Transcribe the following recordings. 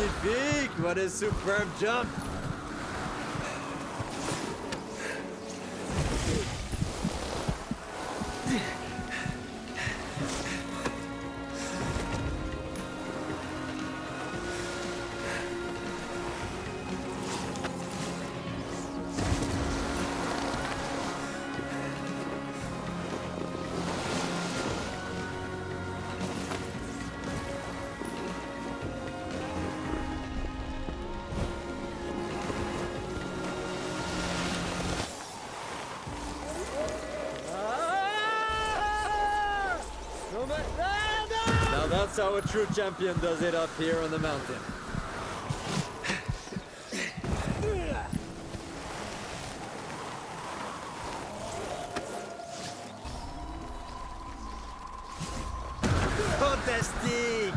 Magnifique! What a superb jump! Now that's how a true champion does it up here on the mountain. Fantastique!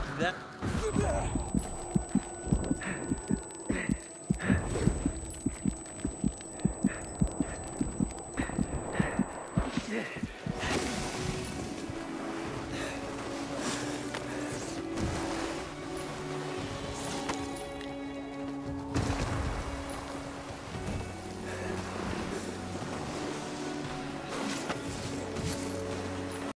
That...